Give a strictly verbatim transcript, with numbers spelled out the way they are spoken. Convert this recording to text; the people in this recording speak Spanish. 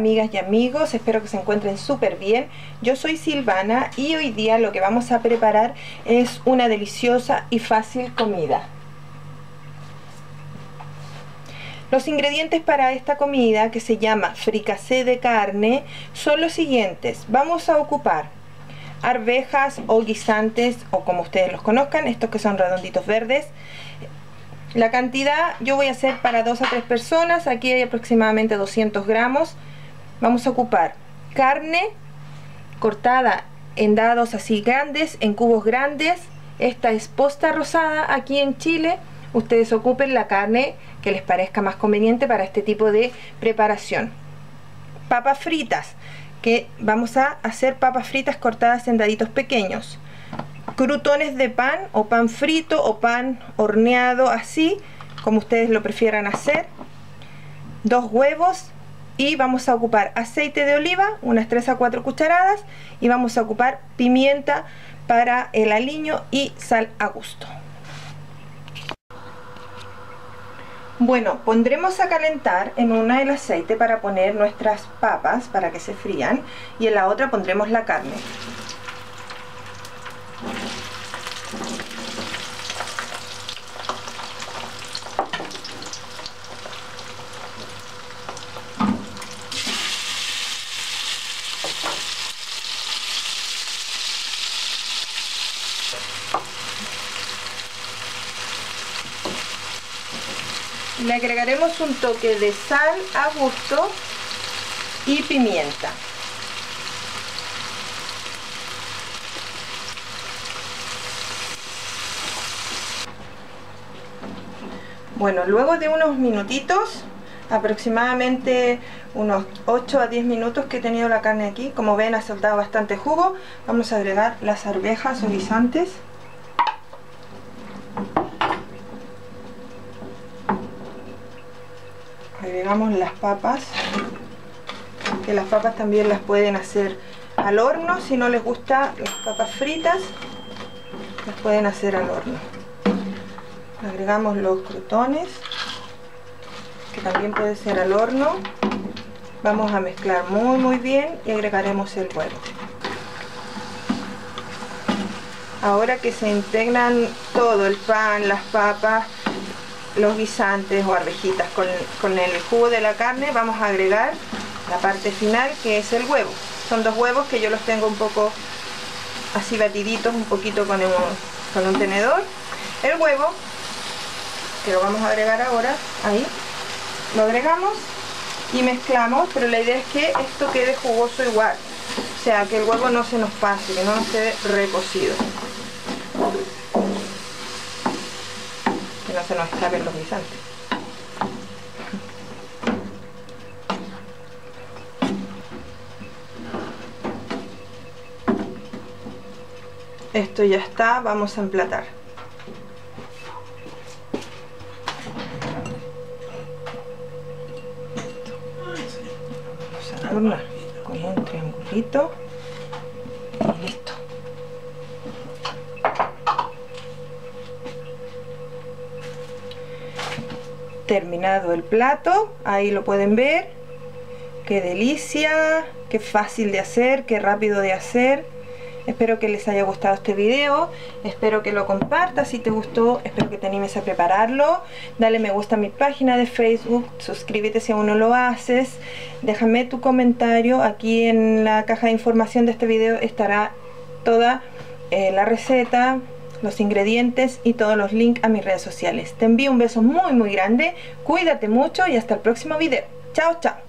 amigas y amigos? Espero que se encuentren súper bien. Yo soy Silvana y hoy día lo que vamos a preparar es una deliciosa y fácil comida. Los ingredientes para esta comida, que se llama fricasé de carne, son los siguientes. Vamos a ocupar arvejas o guisantes, o como ustedes los conozcan, estos que son redonditos verdes. La cantidad yo voy a hacer para dos a tres personas. Aquí hay aproximadamente doscientos gramos. Vamos a ocupar carne cortada en dados así grandes, en cubos grandes. Esta es posta rosada aquí en Chile. Ustedes ocupen la carne que les parezca más conveniente para este tipo de preparación. Papas fritas, que vamos a hacer papas fritas cortadas en daditos pequeños. Crutones de pan o pan frito o pan horneado, así como ustedes lo prefieran hacer. Dos huevos y vamos a ocupar aceite de oliva, unas tres a cuatro cucharadas, y vamos a ocupar pimienta para el aliño y sal a gusto. Bueno, pondremos a calentar en una el aceite para poner nuestras papas para que se frían, y en la otra pondremos la carne. Le agregaremos un toque de sal a gusto y pimienta. Bueno, luego de unos minutitos, aproximadamente unos ocho a diez minutos que he tenido la carne aquí, como ven ha soltado bastante jugo, vamos a agregar las arvejas o guisantes. Agregamos las papas, que las papas también las pueden hacer al horno. Si no les gusta las papas fritas, las pueden hacer al horno. Agregamos los crutones, que también puede ser al horno. Vamos a mezclar muy muy bien y agregaremos el huevo. Ahora que se integran todo, el pan, las papas, los guisantes o arvejitas con, con el jugo de la carne, vamos a agregar la parte final, que es el huevo. Son dos huevos que yo los tengo un poco así batiditos, un poquito con un, con un tenedor. El huevo, que lo vamos a agregar ahora, ahí, lo agregamos y mezclamos, pero la idea es que esto quede jugoso igual, o sea, que el huevo no se nos pase, que no nos quede recocido, que no se nos escapen los guisantes. Esto ya está, vamos a emplatar. Vamos a adornar con un triangulito y listo. Terminado el plato, ahí lo pueden ver. Qué delicia, qué fácil de hacer, qué rápido de hacer. Espero que les haya gustado este video, espero que lo compartas si te gustó, espero que te animes a prepararlo. Dale me gusta a mi página de Facebook, suscríbete si aún no lo haces, déjame tu comentario. Aquí en la caja de información de este video estará toda eh, la receta, los ingredientes y todos los links a mis redes sociales. Te envío un beso muy muy grande, cuídate mucho y hasta el próximo video. Chao, chao.